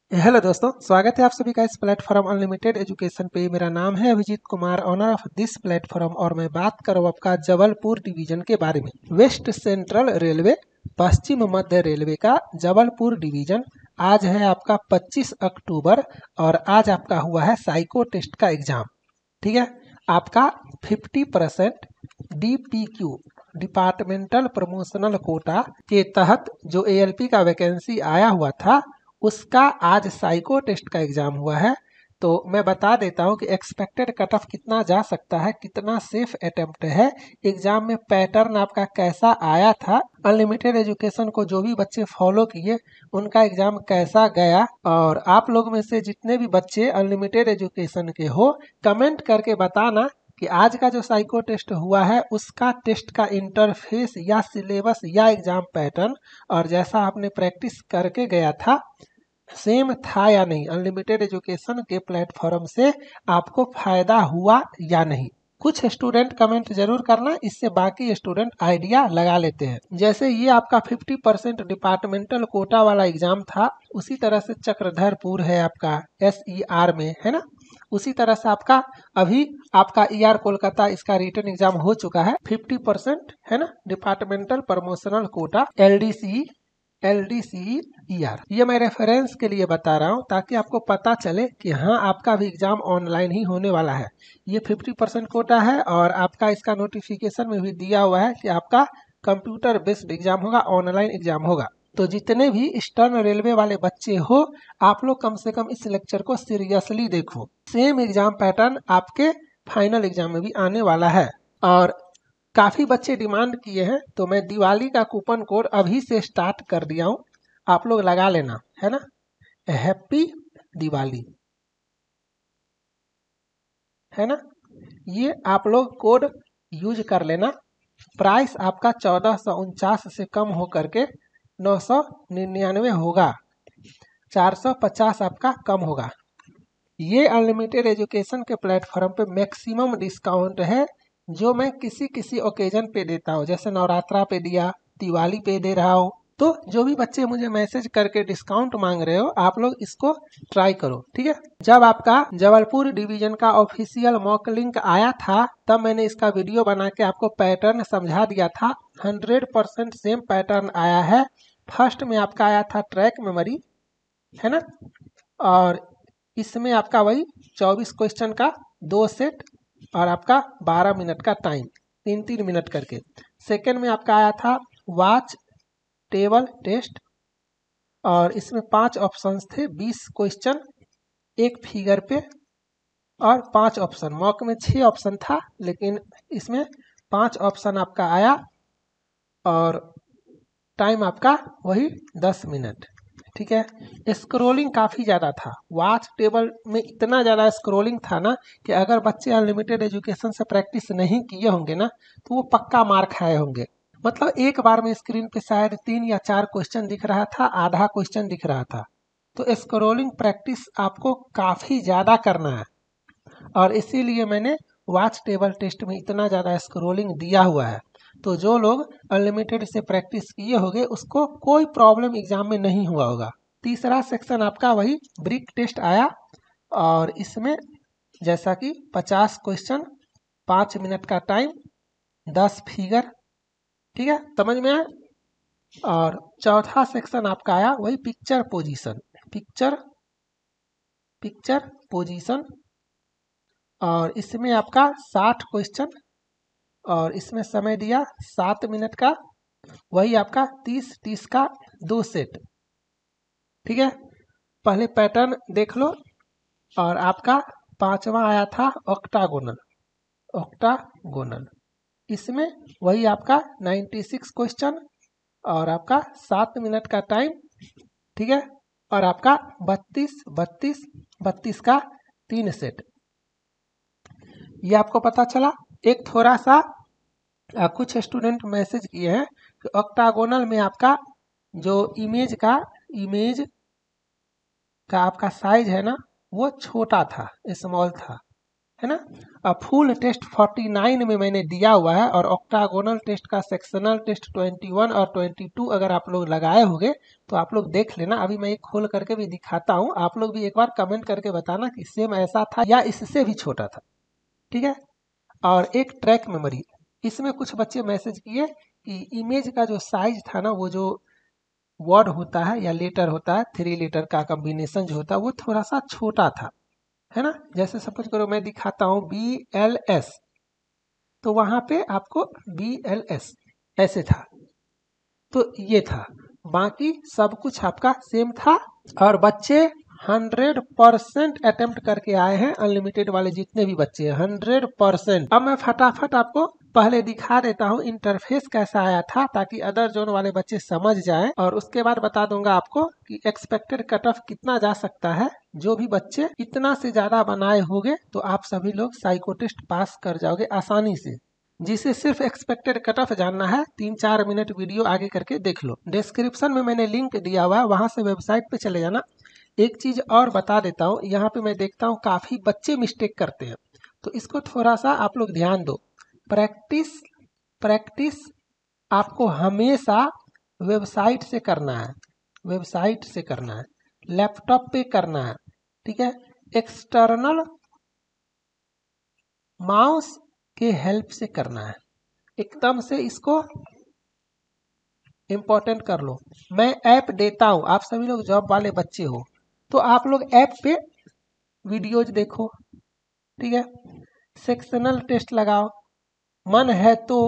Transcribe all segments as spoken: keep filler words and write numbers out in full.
Hello दोस्तों, स्वागत है आप सभी का इस प्लेटफॉर्म अनलिमिटेड एजुकेशन पे। मेरा नाम है Abhijeet Kumar, owner of this platform, और मैं बात करूँ आपका जबलपुर डिवीजन के बारे में। वेस्ट सेंट्रल रेलवे, पश्चिम मध्य रेलवे का जबलपुर डिवीजन। आज है आपका पच्चीस अक्टूबर और आज आपका हुआ है साइको टेस्ट का एग्जाम। ठीक है, आपका fifty percent D P Q departmental promotional quota के तहत जो ए एल पी का वैकेंसी आया हुआ था उसका आज साइको टेस्ट का एग्जाम हुआ है। तो मैं बता देता हूं कि एक्सपेक्टेड कट ऑफ कितना जा सकता है, कितना सेफ अटेम्प्ट है, एग्जाम में पैटर्न आपका कैसा आया था, अनलिमिटेड एजुकेशन को जो भी बच्चे फॉलो किए उनका एग्जाम कैसा गया, और आप लोग में से जितने भी बच्चे अनलिमिटेड एजुकेशन के हो कमेंट करके बताना कि आज का जो साइको टेस्ट हुआ है उसका टेस्ट का इंटरफेस या सिलेबस या एग्जाम पैटर्न और जैसा आपने प्रैक्टिस करके गया था सेम था या नहीं, अनलिमिटेड एजुकेशन के प्लेटफॉर्म से आपको फायदा हुआ या नहीं। कुछ स्टूडेंट कमेंट जरूर करना, इससे बाकी स्टूडेंट आइडिया लगा लेते हैं। जैसे ये आपका फिफ्टी परसेंट डिपार्टमेंटल कोटा वाला एग्जाम था, उसी तरह से चक्रधरपुर है आपका एस ई आर में, है ना। उसी तरह से आपका अभी आपका ई आर कोलकाता इसका रिटर्न एग्जाम हो चुका है, फिफ्टी परसेंट है ना, departmental promotional quota L D C L D C E R. ये मैं रेफरेंस के लिए बता रहा हूँ ताकि आपको पता चले कि हाँ आपका भी एग्जाम ऑनलाइन ही होने वाला है। ये फिफ्टी परसेंट कोटा है और आपका इसका नोटिफिकेशन में भी दिया हुआ है कि आपका कंप्यूटर बेस्ड एग्जाम होगा, ऑनलाइन एग्जाम होगा। तो जितने भी ईस्टर्न रेलवे वाले बच्चे हो आप लोग कम से कम इस लेक्चर को सीरियसली देखो। सेम एग्जाम पैटर्न आपके फाइनल एग्जाम में भी आने वाला है। और काफी बच्चे डिमांड किए हैं तो मैं दिवाली का कूपन कोड अभी से स्टार्ट कर दिया हूं, आप लोग लगा लेना, है ना। हैप्पी दिवाली, है ना, ये आप लोग कोड यूज कर लेना। प्राइस आपका चौदह सौ उनचास से कम हो करके नौ सौ निन्यानवे होगा, चार सौ पचास आपका कम होगा। ये अनलिमिटेड एजुकेशन के प्लेटफॉर्म पे मैक्सिमम डिस्काउंट है जो मैं किसी किसी ओकेजन पे देता हूँ, जैसे नवरात्रा पे दिया, दिवाली पे दे रहा हूँ। तो जो भी बच्चे मुझे मैसेज करके डिस्काउंट मांग रहे हो आप लोग इसको ट्राई करो, ठीक है। जब आपका जबलपुर डिवीजन का ऑफिशियल मॉक लिंक आया था तब मैंने इसका वीडियो बना के आपको पैटर्न समझा दिया था। हंड्रेड परसेंट सेम पैटर्न आया है। फर्स्ट में आपका आया था ट्रैक मेमोरी, है ना, और इसमें आपका वही चौबीस क्वेश्चन का दो सेट और आपका बारह मिनट का टाइम, तीन तीन मिनट करके। सेकंड में आपका आया था वॉच टेबल टेस्ट और इसमें पांच ऑप्शंस थे, बीस क्वेश्चन एक फिगर पे और पांच ऑप्शन। मॉक में छह ऑप्शन था लेकिन इसमें पांच ऑप्शन आपका आया और टाइम आपका वही दस मिनट, ठीक है। स्क्रोलिंग काफ़ी ज़्यादा था, वॉच टेबल में इतना ज़्यादा स्क्रोलिंग था ना कि अगर बच्चे अनलिमिटेड एजुकेशन से प्रैक्टिस नहीं किए होंगे ना तो वो पक्का मार खाए होंगे। मतलब एक बार में स्क्रीन पे शायद तीन या चार क्वेश्चन दिख रहा था, आधा क्वेश्चन दिख रहा था। तो स्क्रोलिंग प्रैक्टिस आपको काफ़ी ज़्यादा करना है और इसीलिए मैंने वॉच टेबल टेस्ट में इतना ज़्यादा स्क्रोलिंग दिया हुआ है। तो जो लोग अनलिमिटेड से प्रैक्टिस किए होंगे उसको कोई प्रॉब्लम एग्जाम में नहीं हुआ होगा। तीसरा सेक्शन आपका वही ब्रिक टेस्ट आया और इसमें जैसा कि पचास क्वेश्चन, पाँच मिनट का टाइम, दस फिगर, ठीक है, समझ में आया। और चौथा सेक्शन आपका आया वही picture position, picture picture position और इसमें आपका साठ क्वेश्चन और इसमें समय दिया सात मिनट का, वही आपका तीस तीस का दो सेट, ठीक है। पहले पैटर्न देख लो। और आपका पांचवा आया था ऑक्टागोनल, ऑक्टागोनल इसमें वही आपका छियानवे क्वेश्चन और आपका सात मिनट का टाइम, ठीक है, और आपका बत्तीस बत्तीस बत्तीस का तीन सेट। ये आपको पता चला। एक थोड़ा सा आ, कुछ स्टूडेंट मैसेज किए हैं कि ऑक्टागोनल में आपका जो इमेज का इमेज का आपका साइज है ना वो छोटा था, स्मॉल था, है ना। अब फुल टेस्ट उनचास में मैंने दिया हुआ है और ऑक्टागोनल टेस्ट का सेक्शनल टेस्ट इक्कीस और बाईस अगर आप लोग लगाए होंगे तो आप लोग देख लेना। अभी मैं एक खोल करके भी दिखाता हूँ, आप लोग भी एक बार कमेंट करके बताना कि सेम ऐसा था या इससे भी छोटा था, ठीक है। और एक ट्रैक मेमोरी, इसमें कुछ बच्चे मैसेज किए कि इमेज का जो साइज था ना, वो जो वर्ड होता है या लेटर होता है, थ्री लेटर का कॉम्बिनेशन जो होता है वो थोड़ा सा छोटा था, है ना। जैसे सपोज करो मैं दिखाता हूँ बी एल एस, तो वहां पे आपको बी एल एस ऐसे था, तो ये था। बाकी सब कुछ आपका सेम था और बच्चे हंड्रेड परसेंट अटेम्प्ट करके आए हैं, अनलिमिटेड वाले जितने भी बच्चे हैं हंड्रेड परसेंट। अब मैं फटाफट आपको पहले दिखा देता हूँ इंटरफेस कैसा आया था, ताकि अदर जोन वाले बच्चे समझ जाएं, और उसके बाद बता दूंगा आपको कि एक्सपेक्टेड कट ऑफ कितना जा सकता है। जो भी बच्चे इतना से ज्यादा बनाए होंगे तो आप सभी लोग साइको टेस्ट पास कर जाओगे आसानी से। जिसे सिर्फ एक्सपेक्टेड कट ऑफ जानना है, तीन चार मिनट वीडियो आगे करके देख लो, डिस्क्रिप्शन में मैंने लिंक दिया हुआ है, वहां से वेबसाइट पे चले जाना। एक चीज और बता देता हूँ, यहाँ पे मैं देखता हूँ काफी बच्चे मिस्टेक करते हैं, तो इसको थोड़ा सा आप लोग ध्यान दो। प्रैक्टिस प्रैक्टिस आपको हमेशा वेबसाइट से करना है, वेबसाइट से करना है, लैपटॉप पे करना है, ठीक है। एक्सटर्नल माउस के हेल्प से करना है, एकदम से इसको इम्पोर्टेंट कर लो। मैं ऐप देता हूँ, आप सभी लोग जॉब वाले बच्चे हो तो आप लोग ऐप पे वीडियोज देखो, ठीक है। सेक्शनल टेस्ट लगाओ, मन है तो,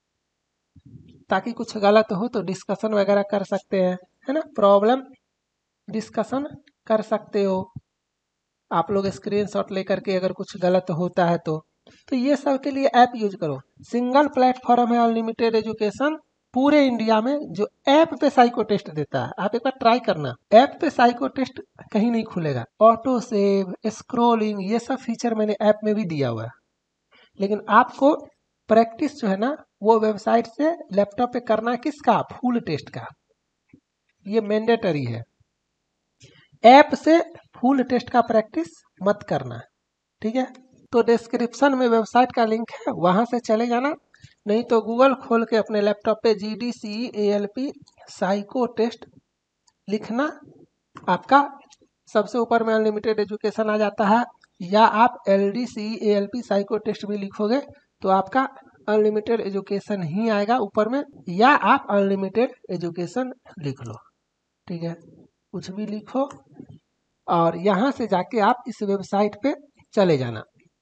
ताकि कुछ गलत हो तो डिस्कशन वगैरह कर सकते हैं, है ना। प्रॉब्लम डिस्कशन कर सकते हो आप लोग स्क्रीनशॉट लेकर के, अगर कुछ गलत होता है तो तो ये सब के लिए ऐप यूज करो। सिंगल प्लेटफॉर्म है अनलिमिटेड एजुकेशन पूरे इंडिया में, जो ऐप पे साइको टेस्ट देता है। आप एक बार ट्राई करना, ऐप पे साइको टेस्ट कहीं नहीं खुलेगा। ऑटो सेव, स्क्रोलिंग, ये सब फीचर मैंने ऐप में भी दिया हुआ है, लेकिन आपको प्रैक्टिस जो है ना वो वेबसाइट से लैपटॉप पे करना है। किसका? फुल टेस्ट का, ये मैंडेटरी है। ऐप से फुल टेस्ट का प्रैक्टिस मत करना, ठीक है। तो डिस्क्रिप्शन में वेबसाइट का लिंक है, वहां से चले जाना, नहीं तो गूगल खोल के अपने लैपटॉप पे G D C A L P psycho test लिखना, आपका सबसे ऊपर में अनलिमिटेड एजुकेशन आ जाता है। या आप L D C A L P psycho test भी लिखोगे तो आपका अनलिमिटेड एजुकेशन ही आएगा ऊपर में, या आप अनलिमिटेड एजुकेशन लिख लो, ठीक है। कुछ भी लिखो और यहाँ से जाके आप इस वेबसाइट पे चले जाना।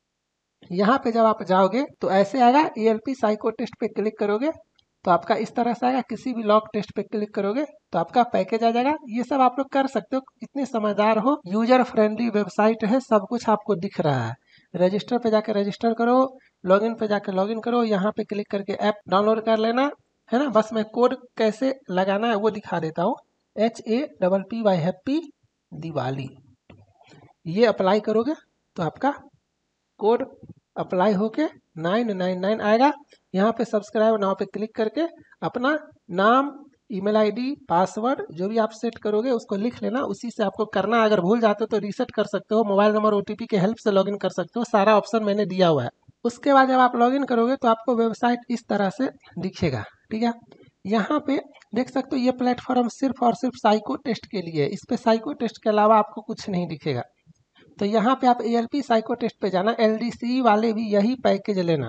यहाँ पे जब आप जाओगे तो ऐसे आएगा, A L P psycho test पे क्लिक करोगे तो आपका इस तरह से आएगा। किसी भी लॉक टेस्ट पे क्लिक करोगे तो आपका पैकेज आ जाएगा। ये सब आप लोग कर सकते हो, इतने समझदार हो, यूजर फ्रेंडली वेबसाइट है, सब कुछ आपको दिख रहा है। रजिस्टर पे जाके रजिस्टर करो, लॉगिन पे जाके लॉगिन करो, यहाँ पे क्लिक करके ऐप डाउनलोड कर लेना, है ना। बस मैं कोड कैसे लगाना है वो दिखा देता हूँ, H A double P Y happy Diwali, ये अप्लाई करोगे तो आपका कोड अप्लाई होके नाइन नाइन नाइन आएगा। यहाँ पे सब्सक्राइब नाउ पे क्लिक करके अपना नाम, ईमेल आईडी, पासवर्ड जो भी आप सेट करोगे उसको लिख लेना, उसी से आपको करना। अगर भूल जाते हो तो रीसेट कर सकते हो, मोबाइल नंबर ओटीपी के हेल्प से लॉगिन कर सकते हो, सारा ऑप्शन मैंने दिया हुआ है। उसके बाद जब आप लॉगिन करोगे तो आपको वेबसाइट इस तरह से दिखेगा, ठीक है। यहाँ पे देख सकते हो ये प्लेटफॉर्म सिर्फ और सिर्फ साइको टेस्ट के लिए है, इस पे साइको टेस्ट के अलावा आपको कुछ नहीं दिखेगा। तो यहाँ पे आप A L P psycho test पे जाना, एल डी सी वाले भी यही पैकेज लेना,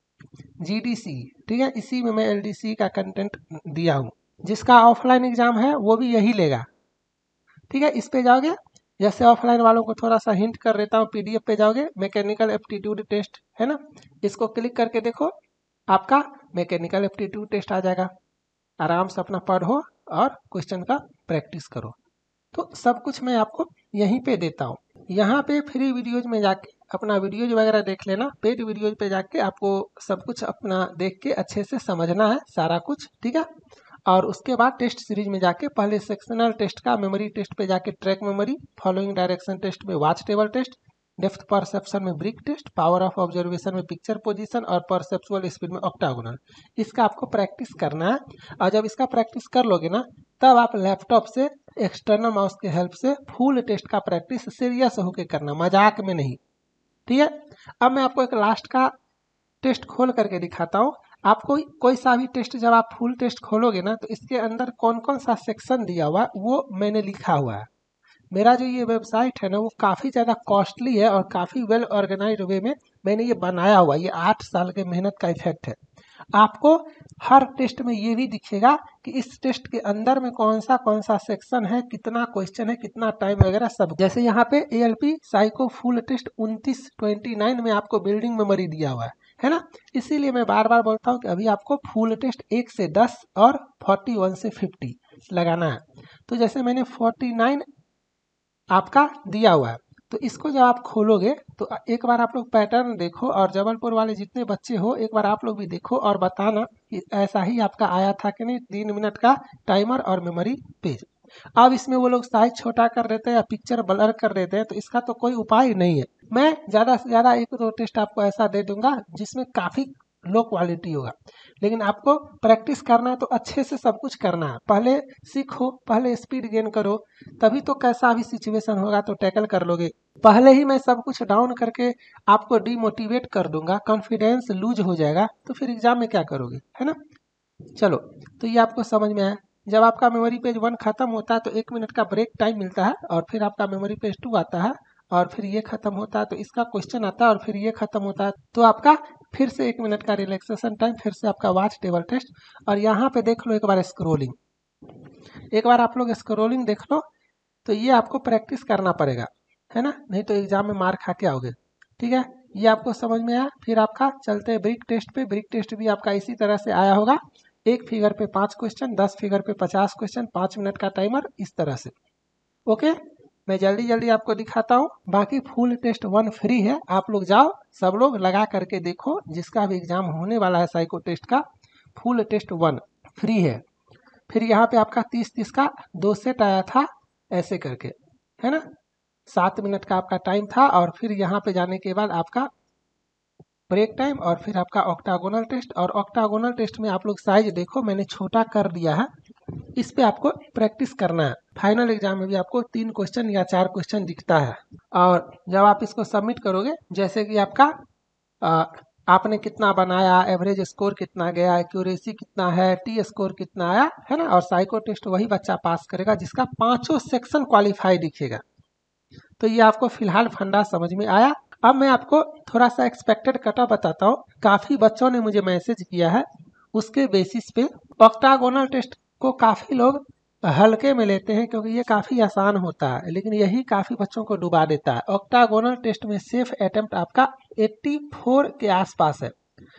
जी डी सी, ठीक है। इसी में मैं एल डी सी का कंटेंट दिया हूँ, जिसका ऑफलाइन एग्जाम है वो भी यही लेगा, ठीक है। इस पे जाओगे, जैसे ऑफलाइन वालों को थोड़ा सा हिंट कर देता हूँ, पीडीएफ पे जाओगे, मैकेनिकल एप्टीट्यूड टेस्ट है ना, इसको क्लिक करके देखो, आपका मैकेनिकल एप्टीट्यूड टेस्ट आ जाएगा। आराम से अपना पढ़ो और क्वेश्चन का प्रैक्टिस करो। तो सब कुछ मैं आपको यहीं पे देता हूँ। यहाँ पे फ्री वीडियोज में जाके अपना वीडियोज वगैरह देख लेना, पेड वीडियोज पे जाके आपको सब कुछ अपना देख के अच्छे से समझना है सारा कुछ, ठीक है। और उसके बाद टेस्ट सीरीज में जाके पहले सेक्शनल टेस्ट का मेमोरी टेस्ट पे जाके track memory, following direction test में watch table test, depth perception में brick test, power of observation में पिक्चर पोजीशन और परसेप्चुअल स्पीड में ऑक्टागोनल, इसका आपको प्रैक्टिस करना है। और जब इसका प्रैक्टिस कर लोगे ना, तब आप लैपटॉप से एक्सटर्नल माउस के हेल्प से फुल टेस्ट का प्रैक्टिस सीरियस होके करना, मजाक में नहीं, ठीक है। अब मैं आपको एक लास्ट का टेस्ट खोल करके दिखाता हूँ। आपको कोई सा भी टेस्ट जब आप फुल टेस्ट खोलोगे ना तो इसके अंदर कौन कौन सा सेक्शन दिया हुआ है वो मैंने लिखा हुआ है। मेरा जो ये वेबसाइट है ना वो काफ़ी ज़्यादा कॉस्टली है और काफ़ी वेल ऑर्गेनाइज वे में मैंने ये बनाया हुआ, ये आठ साल के मेहनत का इफेक्ट है। आपको हर टेस्ट में ये भी दिखेगा कि इस टेस्ट के अंदर में कौन सा कौन सा सेक्शन है, कितना क्वेश्चन है, कितना टाइम वगैरह सब। जैसे यहाँ पे A L P psycho full test उनतीस ट्वेंटी नाइन में आपको बिल्डिंग मेमोरी दिया हुआ है है ना। इसीलिए मैं बार बार बोलता हूँ कि अभी आपको फुल टेस्ट एक से दस और फोर्टी वन से फिफ्टी लगाना है। तो जैसे मैंने फोर्टी नाइन आपका दिया हुआ है, तो इसको जब आप खोलोगे तो एक बार आप लोग पैटर्न देखो और जबलपुर वाले जितने बच्चे हो एक बार आप लोग भी देखो और बताना कि ऐसा ही आपका आया था कि नहीं। तीन मिनट का टाइमर और मेमोरी पेज। अब इसमें वो लोग साइज छोटा कर देते हैं या पिक्चर ब्लर कर देते हैं, तो इसका तो कोई उपाय नहीं है। मैं ज़्यादा से ज़्यादा एक दो टेस्ट आपको ऐसा दे दूंगा जिसमें काफ़ी लो क्वालिटी होगा, लेकिन आपको प्रैक्टिस करना है तो अच्छे से सब कुछ करना है। पहले सीखो, पहले स्पीड गेन करो, तभी तो कैसा भी सिचुएशन होगा तो टैकल कर लोगे। पहले ही मैं सब कुछ डाउन करके आपको डीमोटिवेट कर दूंगा, कॉन्फिडेंस लूज हो जाएगा, तो फिर एग्जाम में क्या करोगे, है ना। चलो, तो ये आपको समझ में आया। जब आपका मेमोरी पेज वन खत्म होता है तो एक मिनट का ब्रेक टाइम मिलता है और फिर आपका मेमोरी पेज टू आता है और फिर ये खत्म होता है तो इसका क्वेश्चन आता है और फिर ये खत्म होता है तो आपका फिर से एक मिनट का रिलैक्सेशन टाइम, फिर से आपका वॉच टेबल टेस्ट। और यहाँ पे देख लो एक बार स्क्रोलिंग, एक बार आप लोग स्क्रोलिंग देख लो, तो ये आपको प्रैक्टिस करना पड़ेगा, है ना, नहीं तो एग्जाम में मार खा के आओगे। ठीक है, ये आपको समझ में आया। फिर आपका चलते हैं ब्रिक टेस्ट पे। ब्रिक टेस्ट भी आपका इसी तरह से आया होगा, एक फिगर पे पाँच क्वेश्चन, दस फिगर पे पचास क्वेश्चन, पाँच मिनट का टाइमर, इस तरह से। ओके, मैं जल्दी जल्दी आपको दिखाता हूँ। बाकी फुल टेस्ट वन फ्री है, आप लोग जाओ सब लोग लगा करके देखो। जिसका भी एग्जाम होने वाला है साइको टेस्ट का, फुल टेस्ट वन फ्री है। फिर यहाँ पे आपका तीस तीस का दो सेट आया था ऐसे करके, है ना, सात मिनट का आपका टाइम था। और फिर यहाँ पे जाने के बाद आपका ब्रेक टाइम और फिर आपका ऑक्टागोनल टेस्ट। और ऑक्टागोनल टेस्ट में आप लोग साइज देखो मैंने छोटा कर दिया है, इस पे आपको प्रैक्टिस करना है। फाइनल एग्जाम में भी आपको तीन क्वेश्चन या चार क्वेश्चन दिखता है और जब आप इसको सबमिट करोगे, जैसे कि आपका आ, आपने कितना बनाया, एवरेज स्कोर कितना गया, एक्यूरेसी कितना है, टी स्कोर कितना आया, है ना। और साइको टेस्ट वही बच्चा पास करेगा जिसका पांचों सेक्शन क्वालिफाई दिखेगा। तो ये आपको फिलहाल फंडा समझ में आया। अब मैं आपको थोड़ा सा एक्सपेक्टेड कटा बताता हूँ। काफ़ी बच्चों ने मुझे मैसेज किया है, उसके बेसिस पे ऑक्टागोनल टेस्ट को काफ़ी लोग हल्के में लेते हैं क्योंकि ये काफ़ी आसान होता है, लेकिन यही काफ़ी बच्चों को डुबा देता है। ऑक्टागोनल टेस्ट में सेफ अटेम्प्ट आपका चौरासी के आसपास है,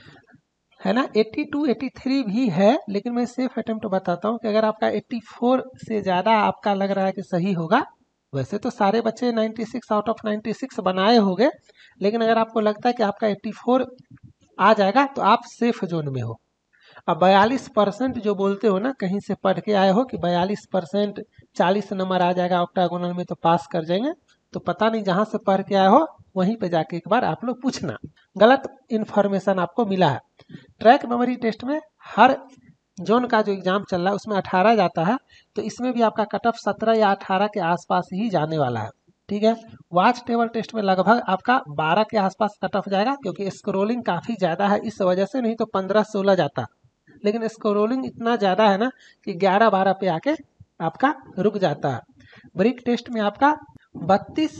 है ना। बयासी, तिरासी भी है, लेकिन मैं सेफ अटेम्प्ट बताता हूँ कि अगर आपका चौरासी से ज़्यादा आपका लग रहा है कि सही होगा, वैसे तो सारे बच्चे छियानवे आउट ऑफ छियानवे बनाए होंगे, लेकिन अगर आपको लगता है कि आपका चौरासी आ जाएगा तो आप सेफ जोन में हो। अब बयालीस परसेंट जो बोलते हो ना, कहीं से पढ़ के आए हो कि बयालीस परसेंट चालीस नंबर आ जाएगा ऑक्टागोनल में तो पास कर जाएंगे, तो पता नहीं, जहाँ से पढ़ के आए हो वहीं पे जाके एक बार आप लोग पूछना, गलत इन्फॉर्मेशन आपको मिला है। ट्रैक मेमोरी टेस्ट में हर जोन का जो एग्जाम चल रहा है उसमें अठारह जाता है, तो इसमें भी आपका कट ऑफ सत्रह या अठारह के आसपास ही जाने वाला है। ठीक है, वॉच टेबल टेस्ट में लगभग आपका बारह के आसपास कट ऑफ जाएगा क्योंकि स्क्रोलिंग काफ़ी ज़्यादा है इस वजह से, नहीं तो पंद्रह सोलह जाता, लेकिन स्क्रोलिंग इतना ज़्यादा है ना कि ग्यारह बारह पे आके आपका रुक जाता है। ब्रिक टेस्ट में आपका बत्तीस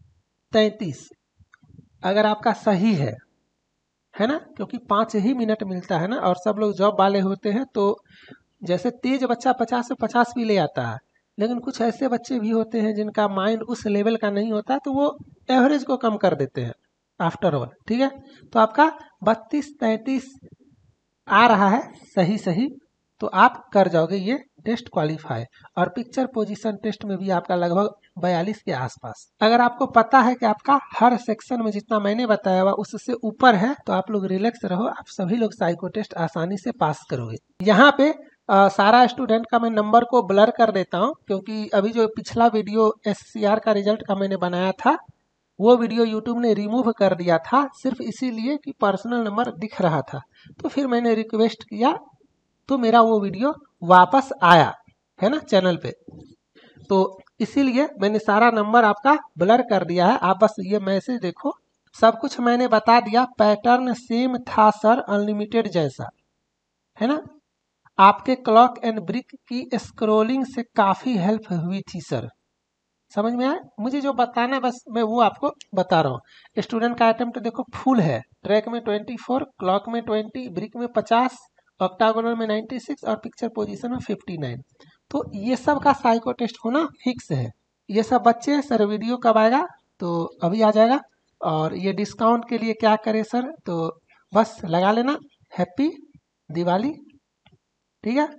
तैंतीस अगर आपका सही है, है ना, क्योंकि पाँच ही मिनट मिलता है ना और सब लोग जॉब वाले होते हैं, तो जैसे तेज बच्चा पचास से पचास भी ले आता है, लेकिन कुछ ऐसे बच्चे भी होते हैं जिनका माइंड उस लेवल का नहीं होता, तो वो एवरेज को कम कर देते हैं आफ्टर ऑल। ठीक है, तो आपका बत्तीस तैंतीस आ रहा है सही सही, तो आप कर जाओगे ये टेस्ट क्वालिफाई। और पिक्चर पोजीशन टेस्ट में भी आपका लगभग बयालीस के आसपास। अगर आपको पता है कि आपका हर सेक्शन में जितना मैंने बताया हुआ उससे ऊपर है तो आप लोग रिलैक्स रहो, आप सभी लोग साइको टेस्ट आसानी से पास करोगे। यहाँ पे आ, सारा स्टूडेंट का मैं नंबर को ब्लर कर देता हूँ क्योंकि अभी जो पिछला वीडियो एस सी आर का रिजल्ट का मैंने बनाया था वो वीडियो यूट्यूब ने रिमूव कर दिया था, सिर्फ इसीलिए कि पर्सनल नंबर दिख रहा था। तो फिर मैंने रिक्वेस्ट किया तो मेरा वो वीडियो वापस आया, है ना, चैनल पे। तो इसीलिए मैंने सारा नंबर आपका ब्लर कर दिया है। आप बस ये मैसेज देखो सब कुछ मैंने बता दिया, पैटर्न सेम था सर अनलिमिटेड जैसा, है ना। आपके क्लॉक एंड ब्रिक की स्क्रोलिंग से काफ़ी हेल्प हुई थी सर। समझ में आया? मुझे जो बताना बस मैं वो आपको बता रहा हूँ। स्टूडेंट का अटेम्प्ट देखो फुल है, ट्रैक में ट्वेंटी फोर, क्लॉक में ट्वेंटी, ब्रिक में फिफ्टी, ऑक्टागोनल में नाइन्टी सिक्स और पिक्चर पोजीशन में फिफ्टी नाइन। तो ये सब का साइको टेस्ट होना फिक्स है। ये सब बच्चे सर वीडियो कब आएगा? तो अभी आ जाएगा। और ये डिस्काउंट के लिए क्या करें सर? तो बस लगा लेना हैप्पी दिवाली, ठीक है।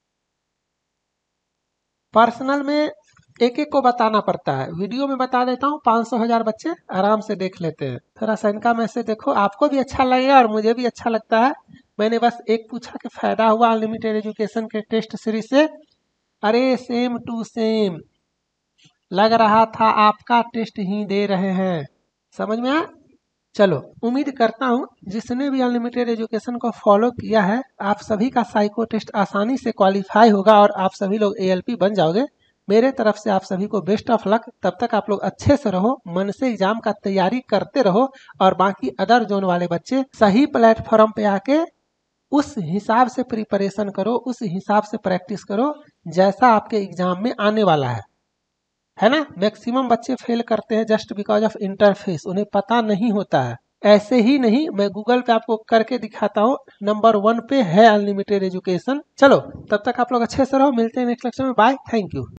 पर्सनल में एक एक को बताना पड़ता है, वीडियो में बता देता हूँ, पाँच सौ हजार बच्चे आराम से देख लेते हैं। थोड़ा सा इनका मैसेज देखो, आपको भी अच्छा लगेगा और मुझे भी अच्छा लगता है। मैंने बस एक पूछा कि फायदा हुआ अनलिमिटेड एजुकेशन के टेस्ट सीरीज से? अरे सेम टू सेम, लग रहा था आपका टेस्ट ही दे रहे हैं। समझ में आया? चलो, उम्मीद करता हूँ जिसने भी अनलिमिटेड एजुकेशन को फॉलो किया है, आप सभी का साइको टेस्ट आसानी से क्वालिफाई होगा और आप सभी लोग एएलपी बन जाओगे। मेरे तरफ से आप सभी को बेस्ट ऑफ लक। तब तक आप लोग अच्छे से रहो, मन से एग्जाम का तैयारी करते रहो और बाकी अदर जोन वाले बच्चे सही प्लेटफॉर्म पे आके उस हिसाब से प्रिपरेशन करो, उस हिसाब से प्रैक्टिस करो जैसा आपके एग्जाम में आने वाला है, है ना। मैक्सिमम बच्चे फेल करते हैं जस्ट बिकॉज ऑफ इंटरफेस, उन्हें पता नहीं होता है। ऐसे ही नहीं, मैं गूगल पे आपको करके दिखाता हूँ, नंबर वन पे है अनलिमिटेड एजुकेशन। चलो, तब तक आप लोग अच्छे से रहो, मिलते हैं नेक्स्ट लेक्चर में। Bye, thank you.